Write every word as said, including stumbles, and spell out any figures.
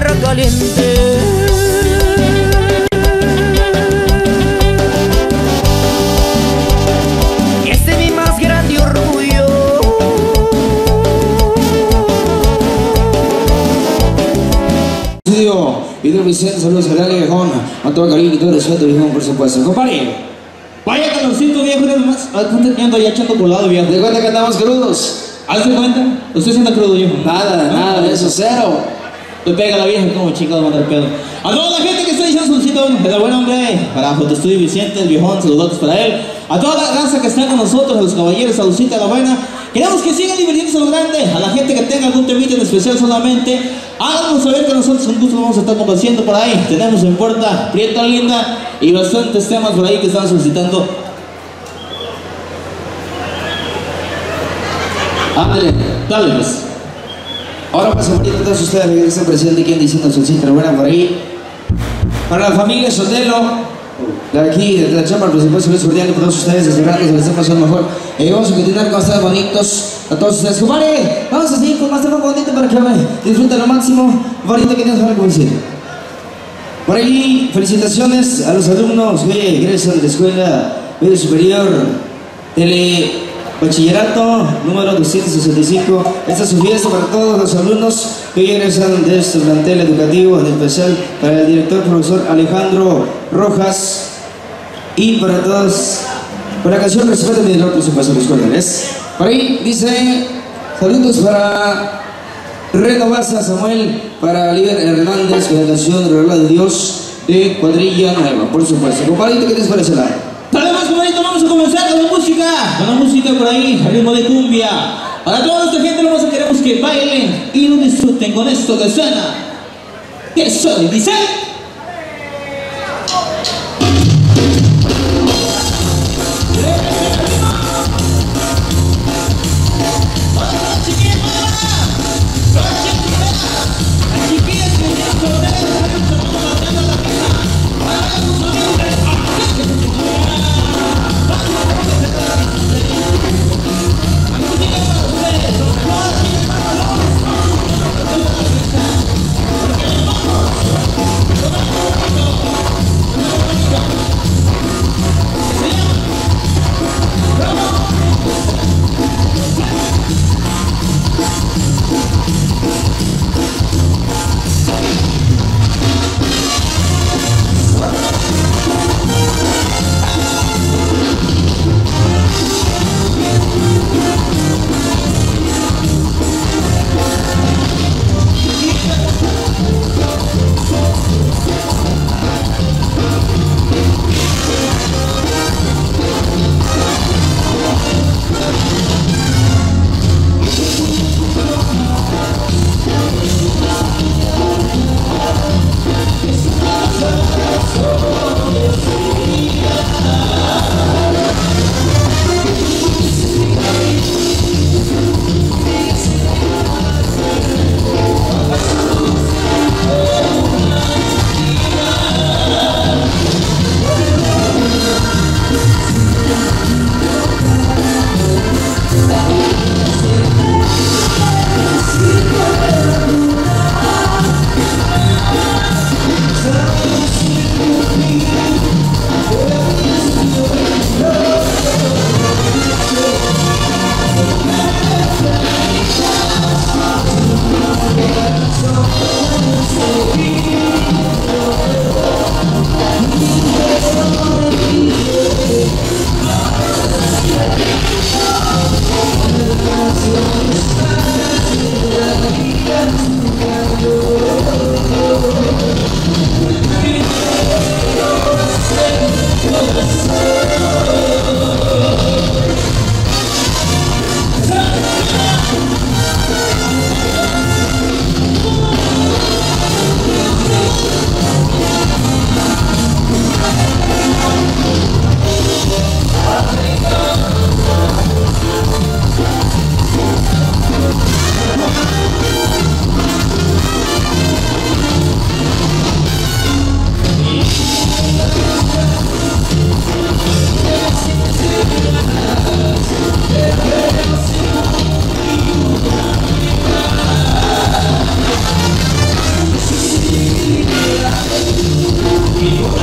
tierra caliente. Y este es mi más grande orgullo. Vidrio Vicente, saludos a Dale Viejón, a todo cariño y todo respeto, Viejón, por supuesto. Compadre, vaya calorcito, viejo, nada más. Ando ya echando colado, viejo. ¿de cuenta que andamos crudos? ¿Hace cuenta? ¿Usted siendo crudo, viejo? Nada, ¿no? nada de eso, cero. Me pega la vieja, como chingado mandar pedo. A toda la gente que está diciendo solicito, enhorabuena, hombre. Para Fotoestudio Vicente, el viejón, saludos para él. A toda la raza que está con nosotros, a los caballeros, saludcita, la buena. Queremos que sigan divirtiéndose a lo grande. A la gente que tenga algún temita en especial solamente, háganos saber que nosotros con gusto vamos a estar complaciendo por ahí. Tenemos en puerta Prieta Linda y bastantes temas por ahí que están solicitando. Ándale, Dale, pues. ahora pues ahorita todos ustedes que están presentes, quien diciendo solcita, buena por ahí. Para la familia Sotelo, de aquí, de la chamba, por supuesto, les cordial para todos ustedes, desde rato se les está pasando mejor. Eh, vamos a continuar con estos bonitos a todos ustedes. Compadre, vamos a seguir con más temas bonitos para que disfruten lo máximo. Bonito que tienes algo que decir. Por ahí, felicitaciones a los alumnos que egresan de la Escuela Medio Superior Tele Bachillerato número doscientos sesenta y cinco. Esta es su fiesta para todos los alumnos que hoy egresan de este plantel educativo, en especial para el director profesor Alejandro Rojas y para todos. Por la canción Respeto mi dolor, por supuesto, los cordiales. Por ahí dice saludos para Reno Baza Samuel, para Liber Hernández con la canción Regalo de Dios de Cuadrilla Nueva, por supuesto. Compadrito, ¿qué te parece la? Dale más, compadrito, vamos a comenzar con la música, con la música por ahí, al ritmo de cumbia. Para toda nuestra gente, lo más que queremos que bailen y lo disfruten con esto que suena. ¿Qué soy? Dice. We'll be right back. Chico.